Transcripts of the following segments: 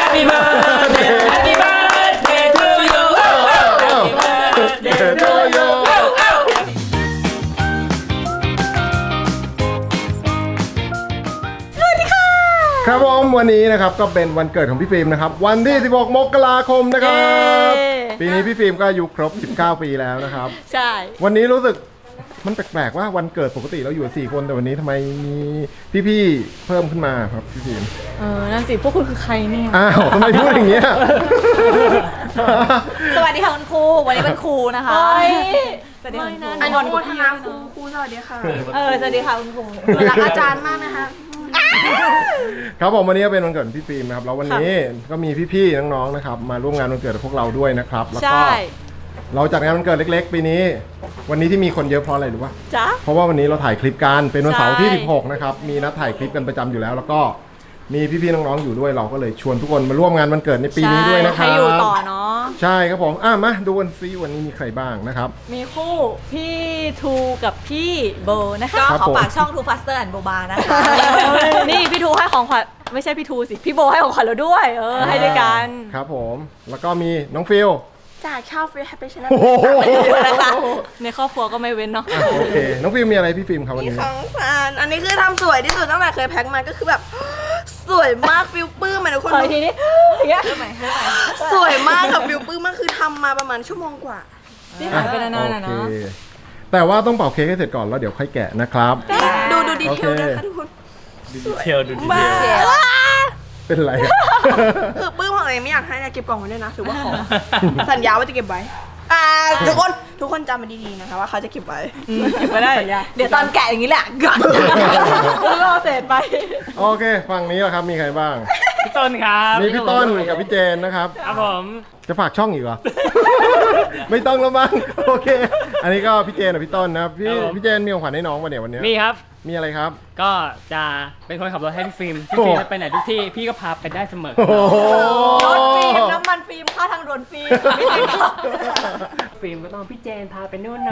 Happy birthday Happy birthday to you Happy birthday to you ครับผมวันนี้นะครับก็เป็นวันเกิดของพี่ฟิล์มนะครับวันที่16 มกราคมนะครับปีนี้พี่ฟิล์มก็อายุครบ19 ปีแล้วนะครับใช่วันนี้รู้สึกมันแปลกๆว่าวันเกิดปกติเราอยู่4 คนแต่วันนี้ทำไมมีพี่ๆเพิ่มขึ้นมาครับพี่ฟิล์มนั่นสิพวกคุณคือใครเนี่ยอ้าวทำไมพูดอย่างเงี้ยสวัสดีค่ะคุณครูวันนี้เป็นครูนะคะสวัสดีค่ะอนุโมทนาครูสวัสดีค่ะสวัสดีค่ะคุณครูรักอาจารย์มากนะคะครับผมวันนี้เป็นวันเกิดพี่ฟิล์มนะครับแล้ววันนี้ก็มีพี่ๆน้องๆนะครับมาร่วมงานวันเกิดกับพวกเราด้วยนะครับแล้วก็เราจัดงานวันเกิดเล็กๆปีนี้วันนี้ที่มีคนเยอะเพราะอะไรรู้ป่ะจ๊ะเพราะว่าวันนี้เราถ่ายคลิปกันเป็นวันเสาร์ที่16นะครับมีนัดถ่ายคลิปกันประจำอยู่แล้วแล้วก็มีพี่ๆน้องๆอยู่ด้วยเราก็เลยชวนทุกคนมาร่วมงานวันเกิดในปีนี้ด้วยนะครับให้อยู่ต่อเนาะใช่ครับผมมาดูกันซิวันนี้มีใครบ้างนะครับมีคู่พี่ทูกับพี่โบนะคะก็ขอฝากช่องทูฟัสเตอร์แอนด์โบบานะคะนี่พี่ทูให้ของขวัญไม่ใช่พี่ทูสิพี่โบให้ของขวัญเราด้วยให้ด้วยกันครับผมแล้วก็มีน้องฟิลจากชาวฟิลแฮปปี้ชาแนลนะคะในครอบครัวก็ไม่เว้นเนาะโอเคน้องฟิลมีอะไรพี่ฟิล์มครับวันนี้ของฟันอันนี้คือทำสวยที่สุดตั้งแต่เคยแพ็คมาก็คือแบบสวยมากฟิลปื้มทุกคนทีนี้สวยมากกับฟิลปื้มมากคือทำมาประมาณชั่วโมงกว่าที่หายไปนานๆนะแต่ว่าต้องเป่าเค้กให้เสร็จก่อนแล้วเดี๋ยวค่อยแกะนะครับดูดีเทลนะคะทุกคนดูดีเทลเป็นไรคือปื้มของเองไม่อยากให้นะเก็บกล่องไว้ด้วยนะถือว่าขอสัญญาว่าจะเก็บไว้ทุกคนจำมันดีๆนะคะว่าเขาจะเก็บไว้เก็บไว้ได้เดี๋ยวตอนแกะอย่างนี้แหละก่อนรอเสร็จไปโอเคฝั่งนี้แหละครับมีใครบ้างพี่ต้นครับมีพี่ต้นกับพี่เจนนะครับครับผมจะฝากช่องอีกเหรอไม่ต้องแล้วมั้งโอเคอันนี้ก็พี่เจนกับพี่ต้นนะครับพี่เจนมีของขวัญให้น้องมาเนี่ยวันนี้มีครับมีอะไรครับก็จะเป็นคนขับรถให้พี่ฟิล์มไปไหนทุกที่พี่ก็พาไปได้เสมอรถฟิล์มน้ำมันฟิล์มค่าทางด่วนฟิล์มฟิล์มก็ต้องพี่เจนพาไปนู่นหน่อย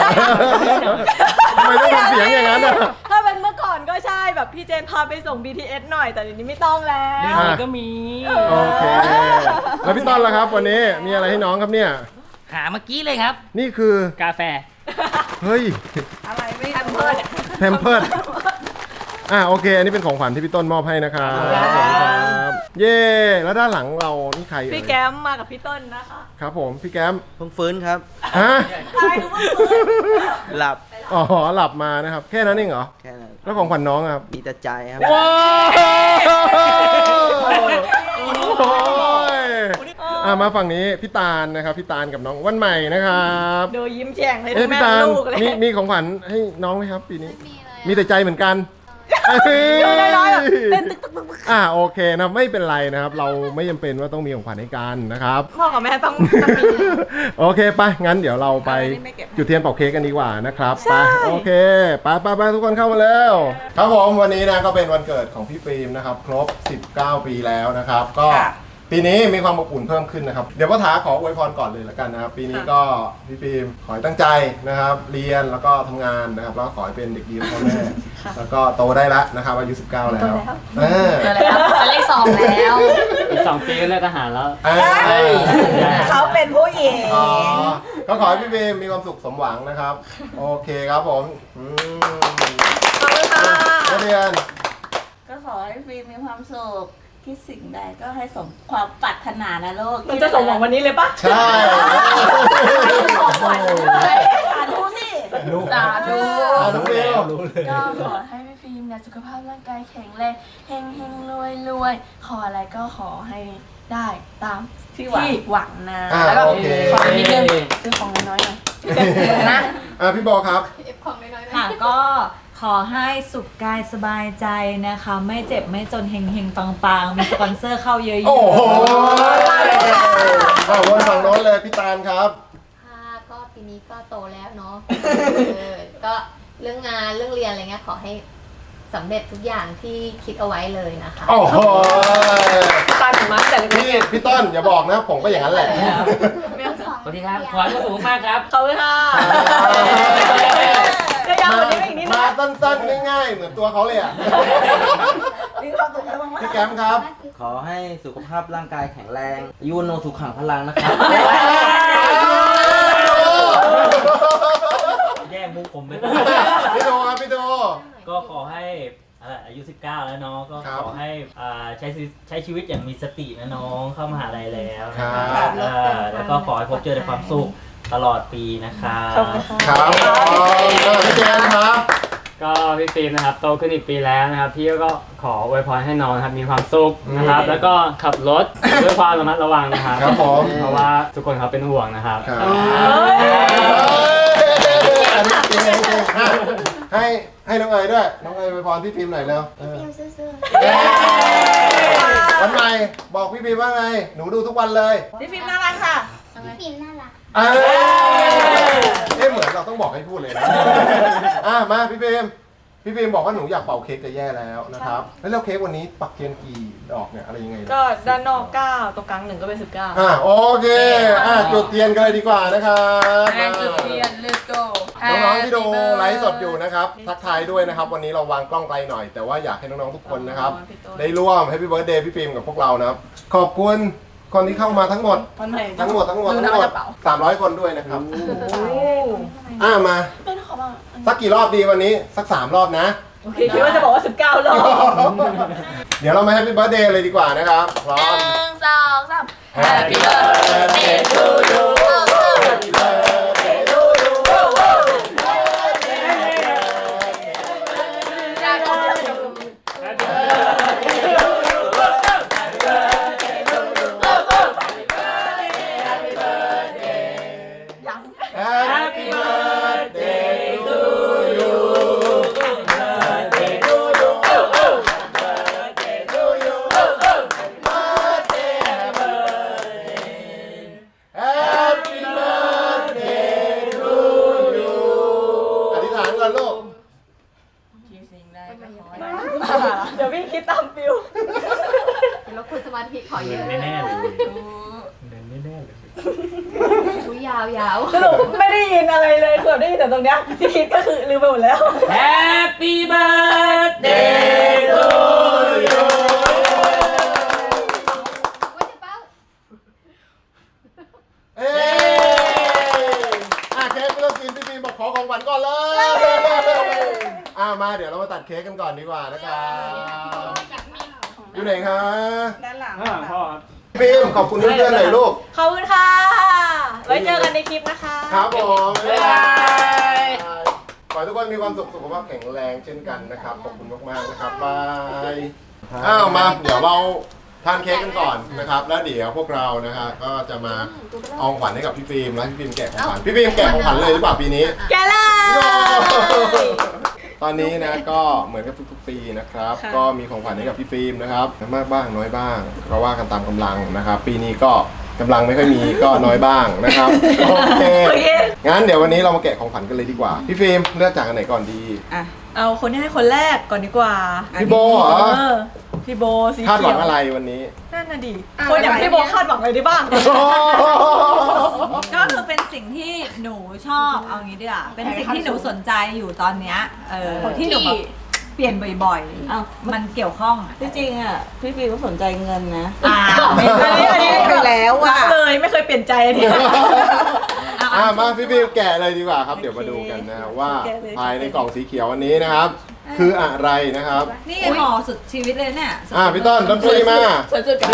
ทำไมต้องทำเสียงอย่างนั้นอ่ะถ้าเป็นเมื่อก่อนก็ใช่แบบพี่เจนพาไปส่ง BTS หน่อยแต่เดี๋ยวนี้ไม่ต้องแล้วเดี๋ยวนี้ก็มีโอเคแล้วพี่ต้นล่ะครับวันนี้มีอะไรให้น้องครับเนี่ยหาเมื่อกี้เลยครับนี่คือกาแฟเฮ้ยอะไรไม่แพมเพิร์ดโอเคอันนี้เป็นของขวัญที่พี่ต้นมอบให้นะครับเย่แล้วด้านหลังเรานี่ใครพี่แก้มมากับพี่ต้นนะคะครับผมพี่แก้มเพิ่งฟื้นครับฮะหลับหลับมานะครับแค่นั้นเองเหรอแค่นั้นแล้วของขวัญน้องครับมีแต่ใจครับว้าวมาฝั่งนี้พี่ตาลนะครับพี่ตาลกับน้องวันใหม่นะครับดูยิ้มแฉ่งเลยพี่ตาลมีของขวัญให้น้องไหมครับปีนี้มีแต่ใจเหมือนกันโอเคนะไม่เป็นไรนะครับเราไม่จำเป็นว่าต้องมีของขวัญให้กันนะครับพ่อกับแม่ต้องมีโอเคไปงั้นเดี๋ยวเราไปจุดเทียนเป่าเค้กกันดีกว่านะครับไปโอเคไปทุกคนเข้ามาแล้วครับผมวันนี้นะก็เป็นวันเกิดของพี่ฟิล์มนะครับครบ19 ปีแล้วนะครับก็ปีนี้มีความอบอุ่นเพิ่มขึ้นนะครับเดี๋ยวพ่อถาขออวยพรก่อนเลยละกันนะครับปีนี้ก็พี่ฟิล์มขอให้ตั้งใจนะครับเรียนแล้วก็ทำงานนะครับแล้วขอให้เป็นเด็กดีของพ่อแม่แล้วก็โตได้แล้วนะครับอายุ19แล้วจะเลข2แล้วอีก2 ปีก็เลิกทหารแล้วเขาเป็นผู้หญิงก็ขอให้พี่ฟิล์มมีความสุขสมหวังนะครับโอเคครับผมขอบคุณค่ะเรียนก็ขอให้ฟิล์มมีความสุขที่สิ่งใดก็ให้สมความปรารถนานะลูกมันจะสมหวังวันนี้เลยปะใช่สาธุสิสาธุก็ขอให้พี่ฟิล์มเนี่ยสุขภาพร่างกายแข็งแรงเฮงรวยขออะไรก็ขอให้ได้ตามที่หวังนะแล้วก็ขอนิดนึงซื้อของน้อยๆหน่อยนะพี่บอครับค่ะก็ขอให้สุขกายสบายใจนะคะไม่เจ็บไม่จนเฮงๆปังๆมีสปอนเซอร์เข้าเยอะๆโอ้โหวนฝั่งโน้นเลยพี่ตาลครับค่ะก็ปีนี้ก็โตแล้วเนาะก็เรื่องงานเรื่องเรียนอะไรเงี้ยขอให้สำเร็จทุกอย่างที่คิดเอาไว้เลยนะคะโอ้โหตาถึงมาแต่พี่ต้นอย่าบอกนะผมก็อย่างนั้นแหละสวัสดีครับขอให้สูงมากครับขอบคุณค่ะมาสั้นๆง่ายๆเหมือนตัวเขาเลยอ่ะพี่แก้มครับขอให้สุขภาพร่างกายแข็งแรงอายุโนสุขังพลังนะครับแย่งมุกผมไปพี่โดครับพี่โดก็ขอให้อายุ 19 แล้วน้องก็ขอให้ใช้ชีวิตอย่างมีสตินะน้องเข้ามหาลัยแล้วนะครับแล้วก็ขอให้พบเจอแต่ความสุขตลอดปีนะครับครับพี่แจนครับก็พี่ฟิล์มนะครับโตขึ้นอีกปีแล้วนะครับพี่ก็ขออวยพรให้น้องนะครับมีความสุขนะครับแล้วก็ขับรถด้วยความระมัดระวังนะครับครับผมเพราะว่าทุกคนเขาเป็นห่วงนะครับให้น้องเอ๋ยด้วยน้องเอ๋ยอวยพรพี่ฟิล์มหน่อยเร็วพี่ฟิล์มซื่อวันใหม่บอกพี่ฟิล์มว่าไงหนูดูทุกวันเลยพี่ฟิล์มน่ารักค่ะๆพี่ฟิล์มน่ารักเหมือนเราต้องบอกให้พูดเลยนะมาพี่ฟิล์มบอกว่าหนูอยากเป่าเค้กจะแย่แล้วนะครับแล้วเค้กวันนี้ปักเทียนกี่ดอกเนี่ยอะไรยังไงก็ด้านนอก9ตรงกลาง1ก็เป็น19 โอเคจุดเทียนกันเลยดีกว่านะครับจุดเทียน let's go น้องๆที่ดูไลฟ์สดอยู่นะครับทักทายด้วยนะครับวันนี้เราวางกล้องไกลหน่อยแต่ว่าอยากให้น้องๆทุกคนนะครับได้ร่วม Happy Birthday พี่ฟิล์มกับพวกเรานะครับขอบคุณคนที่เข้ามาทั้งหมด300 คนด้วยนะครับมาสักกี่รอบดีวันนี้สัก3 รอบนะโอเคคิดว่าจะบอกว่า19 รอบเดี๋ยวเรามา Happy Birthday เลยดีกว่านะครับพร้อม 1 2 3 Happy Birthday to you Happy Birthday to you Happy birthday to you Birthday to you Birthday to you Birthday Happy birthday to you อธิษฐานก่อนลูกเดี๋ยวพี่คิดตามฟิวแล้วคุณสมาธิขอเยอะแน่ๆเลยแน่ๆเลยชูยาวสรุปไม่ได้ยินอะไรเลยคือได้ยินแต่ตรงเนี้ยที่คิดก็คือลืมไปหมดแล้ว Happy birthday to you เค้กเลือกกินพี่ฟิล์มบอกขอของหวานก่อนเลยมาเดี๋ยวเรามาตัดเค้กกันก่อนดีกว่านะครับอยู่ไหนคะด้านหลังพ่อครับฟิล์มขอบคุณเพื่อนๆหน่อยลูกขอบคุณค่ะไว้เจอกันในคลิปนะคะครับผมบ๊ายบายขอให้ทุกคนมีความสุขสุขภาพแข็งแรงเช่นกันนะครับขอบคุณมากๆนะครับบายมาเดี๋ยวเราทานเค้กกันก่อนนะครับแล้วเดี๋ยวพวกเรานะครับก็จะมาเอาของขวัญให้กับพี่ฟิล์มแล้วพี่ฟิล์มแกะของขวัญพี่ฟิล์มแกะของขวัญเลยหรือเปล่าปีนี้แกะเลยตอนนี้นะก็เหมือนกับทุกๆปีนะครับก็มีของขวัญให้กับพี่ฟิล์มนะครับมากบ้างน้อยบ้างก็ว่ากันตามกำลังนะครับปีนี้ก็กำลังไม่ค่อยมีก็น้อยบ้างนะครับโอเคงั้นเดี๋ยววันนี้เรามาแกะของขวัญกันเลยดีกว่าพี่ฟิล์มเลือกจากอันไหนก่อนดีเอาคนที่ให้คนแรกก่อนดีกว่าพี่โบเหรอพี่โบสีเขียวคาดหวังอะไรวันนี้นั่นน่ะดิคนอย่างพี่โบคาดหวังอะไรได้บ้างก็คือเป็นสิ่งที่หนูชอบเอางี้ดีกว่าเป็นสิ่งที่หนูสนใจอยู่ตอนเนี้ยที่หนูแบบเปลี่ยนบ่อยๆมันเกี่ยวข้องจริงๆพี่ฟิล์มก็สนใจเงินนะไม่ไปแล้วเลยไม่เคยเปลี่ยนใจดิมาพี่ฟิล์มแกะเลยดีกว่าครับเดี๋ยวมาดูกันนะว่าภายในกล่องสีเขียววันนี้นะครับคืออะไรนะครับนี่ห่อสุดชีวิตเลยเนี่ยพี่ต้นดนตรีมาสุดๆ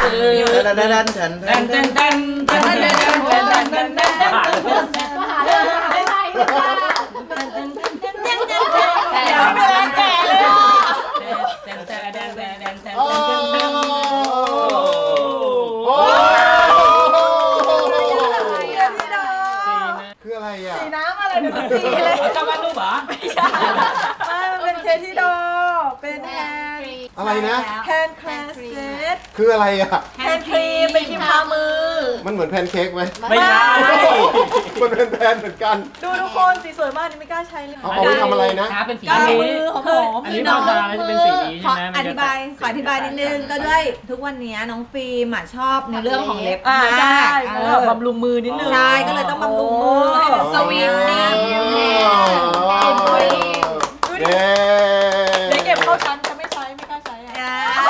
คืออะไรอ่ะสีน้ำอะไรหนึ่งสีเลยจะวาดรูปเหรอไม่ใช่เป็นเทที่ดอเป็นแฮนอะไรนะแฮนด์ครีมเซตคืออะไรอ่ะแฮนด์ครีมเป็นครีมทามือมันเหมือนแพนเค้กไหมไม่ใช่มันเป็นแพนเหมือนกันดูทุกคนสีสวยมากนี่ไม่กล้าใช้เลยเอาไปทำอะไรนะเป็นสีมือหอมอันนี้น้องจะเป็นสีนี้ใช่ไหมขออธิบายนิดนึงก็ด้วยทุกวันนี้น้องฟิล์มชอบในเรื่องของเล็บใช่แล้วบำรุงมือนิดนึงใช่ก็เลยต้องบำรุงมือให้มันสวีทนิ่มเดี๋ยวเก็บเข้าชั้นจะไม่ใช้ไม่กล้าใช้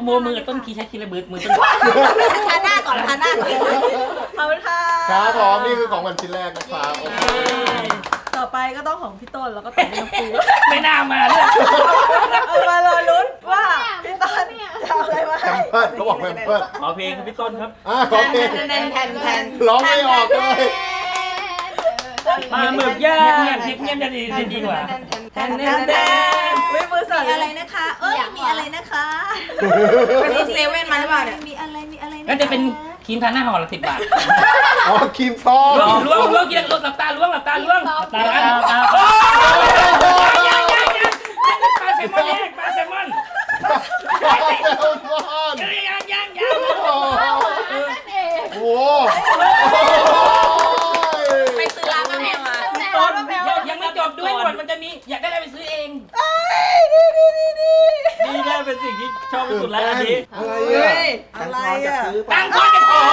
มือต้นคีใช้คีระมือต้นทาหน้าก่อนทาหน้าก่อนขอบคุณค่ะครับผมนี่คือของวันชิ้นแรกนะครับโอเคต่อไปก็ต้องของพี่ต้นแล้วก็ต่อพี่น้องฟิวไม่น่ามาเลยเอามารอลุ้นว่าพี่ต้นจะเอาอะไรมาแพให้มเพิร์ดเขาบอกแพมเพิร์ดขอเพลงครับพี่ต้นครับขอเพลงร้องไม่ออกเลยปลาหมึกย่างเงียบจะดีกว่าแทนมือสั่นอะไรนะคะมีอะไรนะคะไปซื้อเซเว่นมาหรือเปล่าเนี่ยมีอะไรก็จะเป็นครีมทาหน้าห่อละ10 บาทอ๋อครีมซองล้วงกินหลับตาล้วงปลาแซลมอนปลาแซลมอนยังโอ้ไปซื้อร้านมาแม่มายังไม่จบด้วยหมดมันจะมีอยากได้อะไรไปซื้อเองนี่น่าเป็นสิ่งที่ชอบที่สุดแล้วอันนี้อะไรอ่ะตั้งก้อนกันได้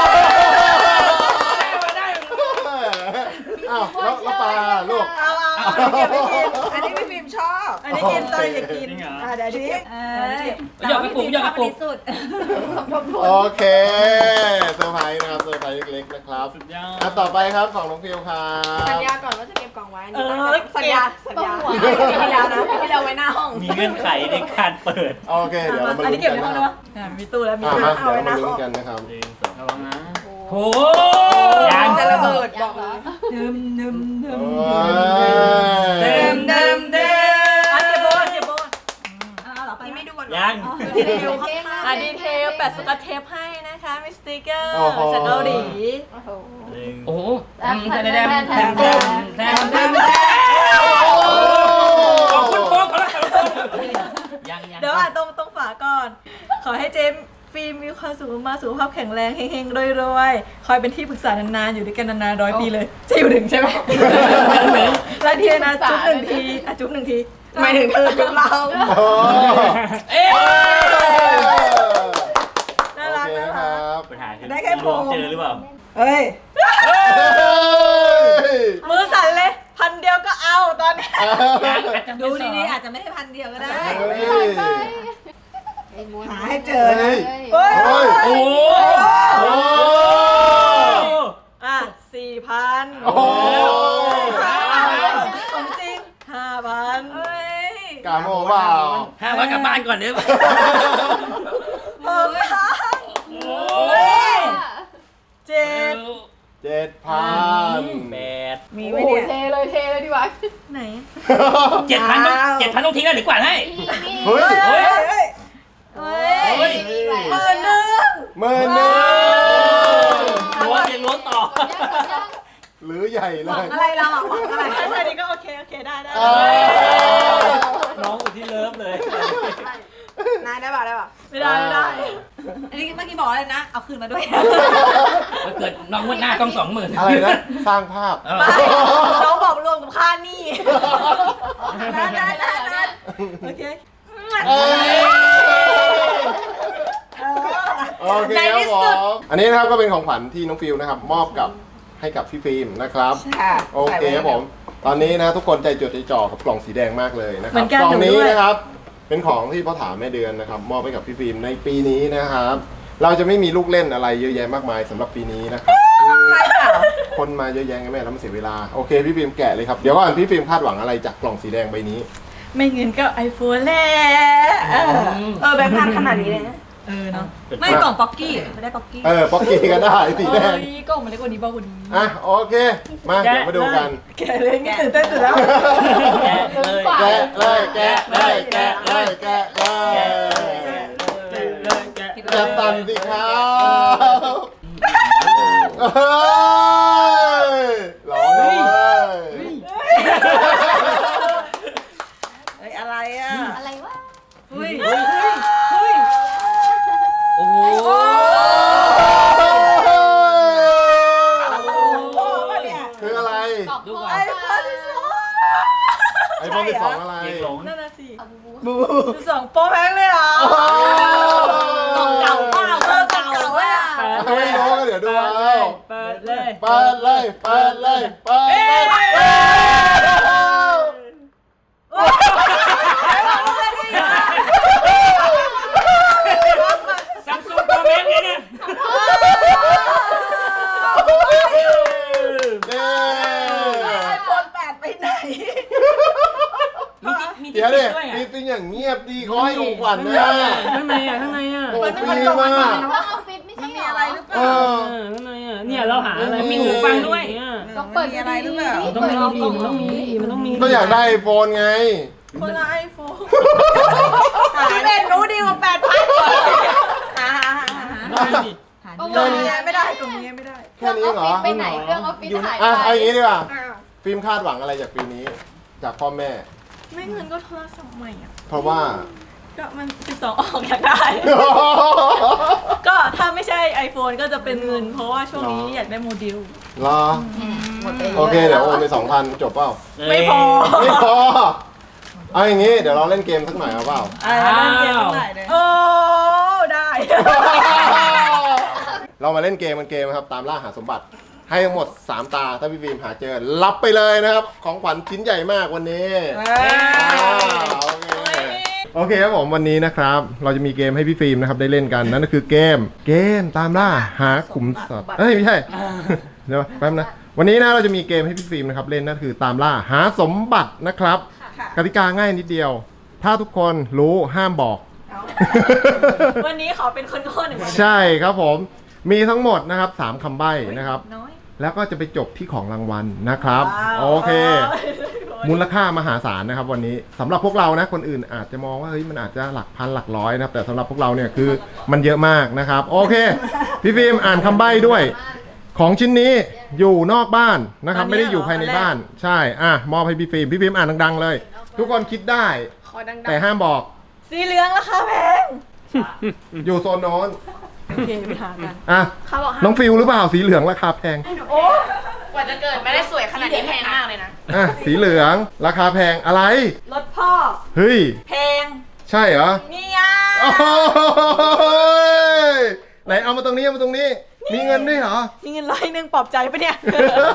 อ้าวแล้วปลาลูกเอาอันนี้พี่ฟิล์มชอบอันนี้กินตอนอยากกินเดี๋ยวนี้หยอกกระปุกสุดโอเคเซอร์ไพรส์นะครับเซอร์ไพรส์เล็กๆนะครับต่อไปครับของน้องฟิวครับสัญญาก่อนว่าจะเก็บกล่องไว้สัญญานะที่เราไว้หน้าห้องมีเงื่อนไขในการเปิดโอเคเดี๋ยวเรามาอันลุ้นี้นเก็บกันในห้องนะได้ครับปะมีตู้แล้วมีมาเดี๋ยวเรามาลุ้นกันนะครับระวังนะโหยังจะระเบิดบอกเดิมเก็บโบนี่ไม่ดูก่อนยังดีเทลแปะสกอตเทปให้นะคะมีสติกเกอร์จากเกาหลีโอ้โหแทมขอบคุณโฟกเขาละยังเดี๋ยวตรงฝาก่อน ขอให้เจมฟิล์มมีความสุขมากสุขภาพแข็งแรงเฮงๆรวยๆคอยเป็นที่ปรึกษานานๆอยู่ด้วยกันนานๆ100 ปีเลยจะอยู่ถึงใช่ไหมแล้วทีนะจุ๊บ1 ทีจุ๊บ1 ทีหมายถึงเธอกับเราน่ารักนะครับปัญหาคือได้แค่โฟมเจอหรือเปล่าเฮ้ยมือสั่นเลย1,000 เดียวก็เอาตอนนี้ดูดีๆอาจจะไม่ได้1,000 เดียวก็ได้หาให้เจอนะโอ้4,000ของจริง5,000 กาโมเปล่า 500กลับบ้านก่อนเด้อ 7,000 มีไหมเนี่ยเทเลยดีกว่าไหน 7,000ต้องทิ้งแล้วหรือกว่าให้เฮ้ย 10,000 ล้วงต่อหรือใหญ่เลยอะไรเราหวังอะไรแค่นี้ก็โอเคได้น้องอยู่ที่เลิฟเลยนายได้ป่ะไม่ได้อันนี้เมื่อกี้บอกอะไรนะเอาคืนมาด้วยมันเกิดน้องงวดหน้าต้อง20,000 อะไรนะสร้างภาพน้องบอกรวมกับค่าหนี้ได้โอเคโอเคครับผมอันนี้นะครับก็เป็นของขวัญที่น้องฟิวนะครับมอบให้กับพี่ฟิล์มนะครับโอเคครับผมตอนนี้นะทุกคนใจจดใจจ่อกับกล่องสีแดงมากเลยนะครับกล่องนี้นะครับเป็นของที่พ่อถามแม่เดือนนะครับมอบให้กับพี่ฟิล์มในปีนี้นะครับเราจะไม่มีลูกเล่นอะไรเยอะแยะมากมายสำหรับปีนี้นะครับคนมาเยอะแยะไงแม่แล้วมันเสียเวลาโอเคพี่ฟิล์มแกะเลยครับเดี๋ยวก่อนพี่ฟิล์มคาดหวังอะไรจากกล่องสีแดงใบนี้ไม่เงินก็ไอโฟนแล้วแบงค์พันขนาดนี้เลยนะเนาะไม่กล่องป๊อกกี้ไม่ได้ป๊อกกี้ป๊อกกี้ก็ได้สีแดงกล่องมันเล็กกว่านี้เบากว่านี้โอเคมาเดี๋ยวมาดูกันแกะเลยตื่นเต้นสุดแล้วแกะเลยแกะสั่นสิครับร้องเลยอะไรอ่ะอะไรวะเฮ้ยโอ้โหคืออะไรดูก่อนไอโฟน 12อะไรนั่นน่ะสิ12โปรแพงเลยเหรอกล่องเก่าเปล่าเก่าอ่ะไม่รู้ก็เดี๋ยวดูเอาเปิดเลยเยวดิฟิล์มเป็นอย่างเงียบดีเขาให้ของขวัญนะข้างในอ่ะข้างในอ่ะโอ้ฟิล์มอ่ะห้องออฟฟิศไม่ใช่มีอะไรหรือเปล่าข้างในอ่ะเนี่ยเราหาอะไรมีหูฟังด้วยต้องเปิดอะไรหรือเปล่าต้องมีมันต้องมีก็อยากได้ไอโฟนไงคนละไอโฟนที่เป็นรู้ดีกว่า8,000กว่าตรงนี้ไม่ได้ตรงนี้ไม่ได้แค่นี้เหรอไปไหนเรื่องออฟฟิศหายไปเอาอย่างนี้ดีกว่าฟิล์มคาดหวังอะไรจากปีนี้จากพ่อแม่ไม่เงินก็โทรศัพท์ใหม่อ่ะเพราะว่าก็มัน12ออกอยากได้ ก็ถ้าไม่ใช่ iPhone ก็จะเป็นเงิน เพราะว่าช่วงนี้อยากได้โมเดลเหรอโอเคเดี๋ยวโอนไป 2,000 จบเปล่าไม่พอไม่พอเอาอย่างนี้เดี๋ยวเราเล่นเกมสักหน่อยเอาเปล่าเล่นเกมเท่าไหร่เลยโอ้ได้เรามาเล่นเกมครับตามล่าหาสมบัติให้ทั้งหมด3ตาถ้าพี่ฟิล์มหาเจอรับไปเลยนะครับของขวัญชิ้นใหญ่มากวันนี้โอเคครับผมวันนี้นะครับเราจะมีเกมให้พี่ฟิล์มนะครับได้เล่นกันนั่นก็คือเกมตามล่าหาขุมทรัพย์ไม่ใช่เดี๋ยวแป๊บนะวันนี้นะเราจะมีเกมให้พี่ฟิล์มนะครับเล่นนั่นคือตามล่าหาสมบัตินะครับกติกาง่ายนิดเดียวถ้าทุกคนรู้ห้ามบอกวันนี้ขอเป็นคนโง่หนึ่งวันใช่ครับผมมีทั้งหมดนะครับ3คำใบ้นะครับแล้วก็จะไปจบที่ของรางวัลนะครับโอเคมูลค่ามหาศาลนะครับวันนี้สำหรับพวกเรานะคนอื่นอาจจะมองว่าเฮ้ยมันอาจจะหลักพันหลักร้อยนะครับแต่สำหรับพวกเราเนี่ยคือมันเยอะมากนะครับโอเคพี่ฟิล์มอ่านคำใบ้ด้วยของชิ้นนี้อยู่นอกบ้านนะครับไม่ได้อยู่ภายในบ้านใช่มอบให้พี่ฟิล์มอ่านดังๆเลยทุกคนคิดได้แต่ห้ามบอกสีเหลืองราคาแพงอยู่โซนโน้นโอเคไปหากันน้องฟิลหรือเปล่าสีเหลืองราคาแพงโอ้กว่าจะเกิดไม่ได้สวยขนาดนี้แพงมากเลยนะสีเหลืองราคาแพงอะไรรถพ่อเฮ้ยแพงใช่เหรอนี่อ่ะไหนเอามาตรงนี้มีเงินด้วยเหรอมีเงิน100ปลอบใจปะเนี่ย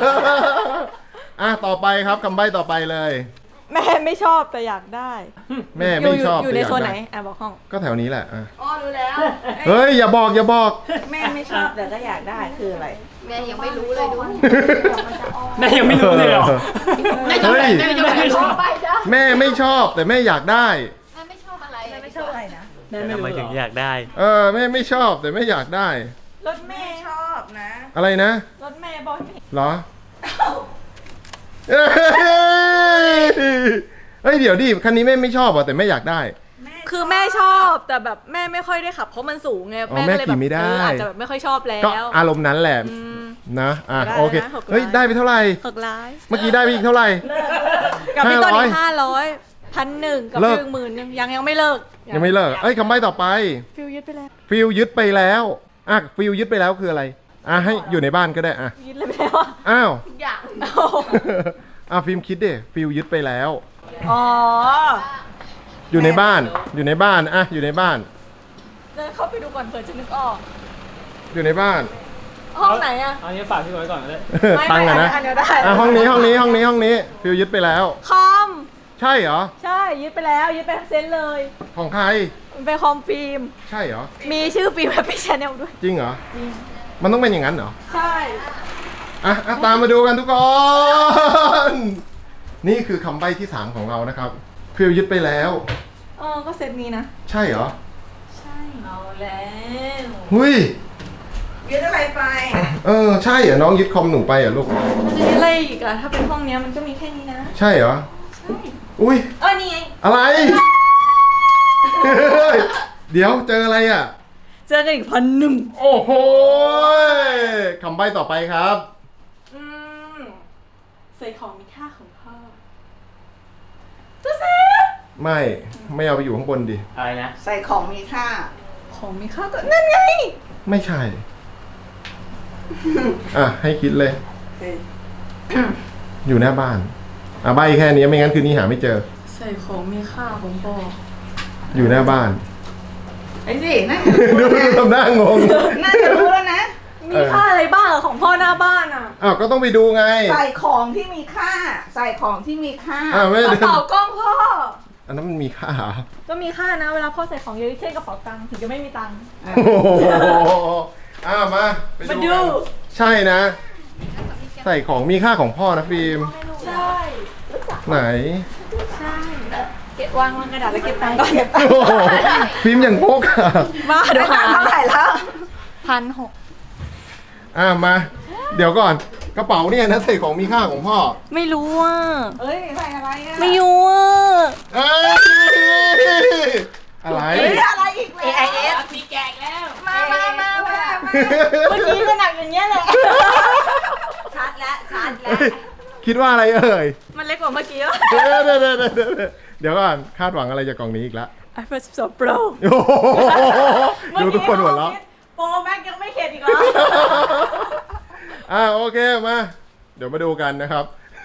ต่อไปครับคำใบ้ต่อไปเลยแม่ไม่ชอบแต่อยากได้แม่ไม่ชอบอยู่ในโซนไหนบอกห้องก็แถวนี้แหละรู้แล้วเฮ้ยอย่าบอกแม่ไม่ชอบแต่ก็อยากได้คืออะไรแม่ยังไม่รู้เลยดูแม่ยังไม่รู้เลยหรอเฮ้ยแม่ไม่ชอบแต่แม่อยากได้แม่ไม่ชอบอะไรแม่ไม่ชอบอะไรนะแม่ไม่รู้ถึงอยากได้แม่ไม่ชอบแต่แม่อยากได้รถแม่ชอบนะอะไรนะรถแม่บอกเหรอเฮ้ยเดี๋ยวดิคันนี้แม่ไม่ชอบแต่แม่อยากได้คือแม่ชอบแต่แบบแม่ไม่ค่อยได้ขับเพราะมันสูงไงแม่เลยแบบอาจจะแบบไม่ค่อยชอบแล้วก็อารมณ์นั้นแหละนะโอเคเฮ้ยได้ไปเท่าไหร่ 600 เมื่อกี้ได้ไปอีกเท่าไหร่กับพี่ต้น500 1,000กับ10,000ยังไม่เลิกคำใบ้ต่อไปฟิลยึดไปแล้วฟิลยึดไปแล้วคืออะไรให้อยู่ในบ้านก็ได้ยึดเลยแล้วอ้าวฟิล์มคิดดิฟิลยึดไปแล้วอยู่ในบ้านอยู่ในบ้านเดินเข้าไปดูก่อนเผื่อจะนึกออกอยู่ในบ้านห้องไหนอันนี้ฝากพี่ไว้ก่อนเลยตั้งกันนะห้องนี้ฟิลยึดไปแล้วคอมใช่เหรอใช่ยึดไปแล้วยึดไปทั้งเซนเลยของใครมันเป็นคอมฟิล์มใช่เหรอมีชื่อฟิล์มแฮปปี้ชาแนลด้วยจริงเหรอมันต้องเป็นอย่างนั้นเหรอใช่ตามมาดูกันทุกคน นี่คือคำใบ้ที่3ของเรานะครับฟิลยึดไปแล้วก็เซตนี้นะใช่เหรอใช่เอาแล้วหุ้ยยึดอะไรไปใช่เหรอน้องยึดคอมหนูไปเหรอลูกมันจะมีอะไรอีกอะถ้าเป็นห้องนี้มันก็มีแค่นี้นะใช่เหรอใช่อุ้ยนี่ไงอะไร เดี๋ยวเจออะไรอ่ะเจอกันอีก1,000 โอ้โหคำใบ้ต่อไปครับใส่ของมีค่าของพ่อตัวเซฟไม่เอาไปอยู่ข้างบนดิอะไรนะใส่ของมีค่าก็นั่นไงไม่ใช่ให้คิดเลยอยู่หน้าบ้านใบแค่นี้ไม่งั้นคืนนี้หาไม่เจอใส่ของมีค่าของพ่ออยู่หน้าบ้านไอ้สิน่าดูทำหน้างงน่าจะรู้แล้วนะมีค่าอะไรบ้างของพ่อหน้าบ้านก็ต้องไปดูไงใส่ของที่มีค่ากระเป๋ากล้องพ่ออันนั้นมันมีค่าก็มีค่านะเวลาพ่อใส่ของเยอะเช่นกระเป๋าตังค์ถึงจะไม่มีตังค์มาดูใช่นะใส่ของมีค่าของพ่อนะฟิล์มใช่ไหนใช่วางกระดาษแล้วเก็บตังค์ก่อนเก็บตังค์โอ้โหฟิล์มอย่างพกอะมาเดี๋ยวหาเท่าไหร่แล้ว 1,600 มา เดี๋ยวก่อนกระเป๋าเนี่ยนะใส่ของมีค่าของพ่อไม่รู้อ่ะเอ้ยใส่อะไรอ่ะไม่รู้อ่ะเอ้ยอะไรอะไรอีกแล้ว AIS มีแกะแล้วมาเมื่อกี้ก็หนักอย่างเงี้ยแหละชัดแล้วคิดว่าอะไรเอ่ยมันเล็กกว่าเมื่อกี้เดี๋ยวก่อนคาดหวังอะไรจากกล่องนี้อีกแล้ว iPhone 12 Pro โอ้โหดูทุกคนหัวเราะโปรแม็กยังไม่เข็ดอีกเหรอโอเคมา เดี๋ยวมาดูกันนะครับ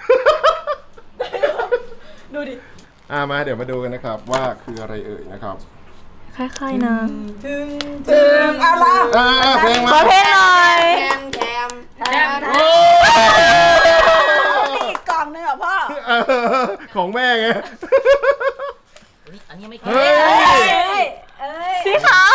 ดูดิมาเดี๋ยวมาดูกันนะครับว่าคืออะไรเอ่ยนะครับคล้ายๆนะถึงอะไรเพลงมาขอเพลงหน่อยแคมโอ้อีกกล่องนึงเหรอพ่อของแม่ไงอันนี้ไม่เฮ้ยสีขาว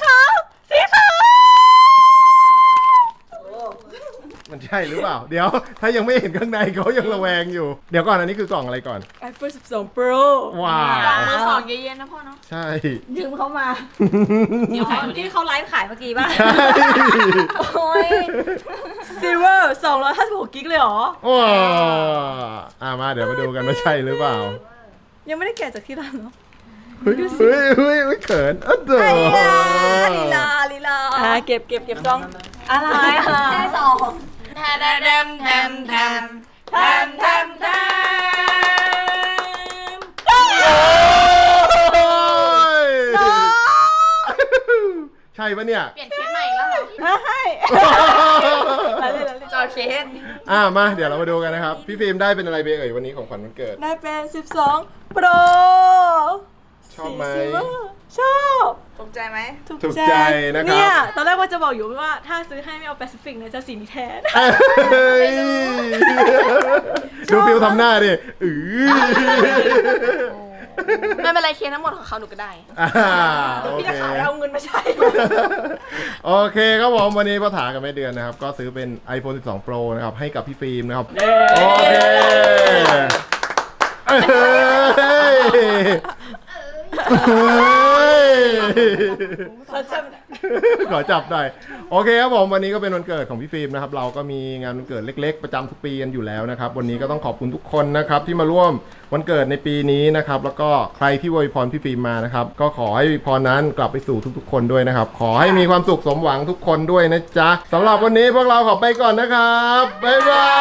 มันใช่หรือเปล่า เดี๋ยวถ้ายังไม่เห็นข้างในเขายังระแวงอยู่ เดี๋ยวก่อนอันนี้คือกล่องอะไรก่อน iPhone 12 Pro ว้าวมือสองเย็นๆนะพ่อเนาะใช่ยืมเขามาที่เขาไลฟ์ขายเมื่อกี้ป่ะใช่โอ้ย Silver 256กิกเลยเหรอว้ามาเดี๋ยวมาดูกันว่าใช่หรือเปล่ายังไม่ได้แกะจากที่ร้านเนาะเฮ้ยเขินเด้อลีลาเก็บซองอะไรค่ะแค่สองแทมใช่ปะเนี่ยเปลี่ยนเคสใหม่อีกแล้วเหรอให้จอเคสมาเดี๋ยวเรามาดูกันนะครับ พี่ฟิล์มได้เป็นอะไรไปเอ่ยวันนี้ของขวัญวันเกิดได้เป็น12 Pro ชอบไหมชอบถูกใจไหมถูกใจนะครับเนี่ยตอนแรกว่าจะบอกอยู่ว่าถ้าซื้อให้ไม่เอาแปซิฟิกเนี่ยจะสีนี้แทนดูฟิลทำหน้าดิไม่เป็นไรเคสทั้งหมดของเขาหนูก็ได้โอพี่เคจะขายเอาเงินมาใช้โอเคครับผมวันนี้พ่อถากับแม่เดือนนะครับ ก็ซื้อเป็น iPhone 12 Pro นะครับให้กับพี่ฟิล์มนะครับ โอเคขอจับหน่อยโอเคครับผมวันนี้ก็เป็นวันเกิดของพี่ฟิล์มนะครับเราก็มีงานวันเกิดเล็กๆประจำทุกปีกันอยู่แล้วนะครับวันนี้ก็ต้องขอบคุณทุกคนนะครับที่มาร่วมวันเกิดในปีนี้นะครับแล้วก็ใครที่อวยพรพี่ฟิล์มมานะครับก็ขอให้พรนั้นกลับไปสู่ทุกๆคนด้วยนะครับขอให้มีความสุขสมหวังทุกคนด้วยนะจ๊ะสำหรับวันนี้พวกเราขอไปก่อนนะครับบ๊ายบาย